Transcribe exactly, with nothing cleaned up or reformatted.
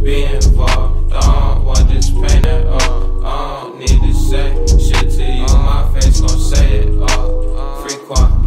be involved. Don't want this pain at all. I don't need to say shit to you, my face gon' say it all. Frequent.